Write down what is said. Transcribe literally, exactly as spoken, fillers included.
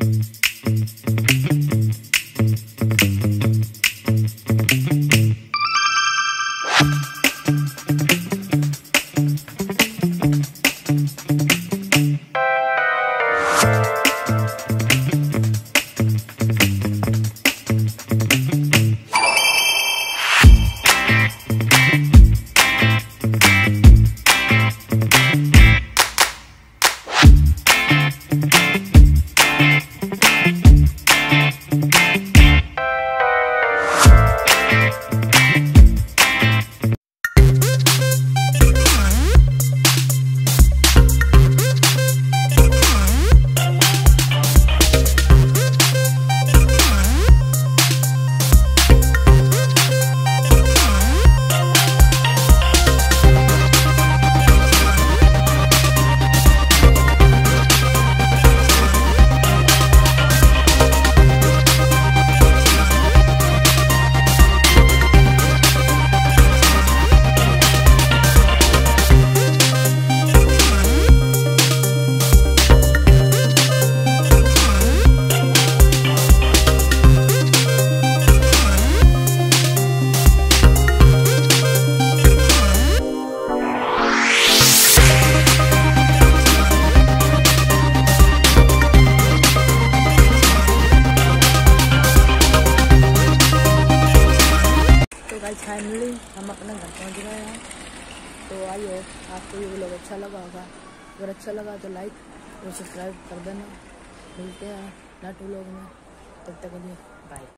Finally हम अपने घर पहुंच गए हैं। तो आइए, आपको ये व्लॉग अच्छा लगा होगा, अगर अच्छा लगा तो लाइक और सब्सक्राइब कर देना। मिलते हैं नेक्स्ट व्लॉग में, तब तक के लिए बाय।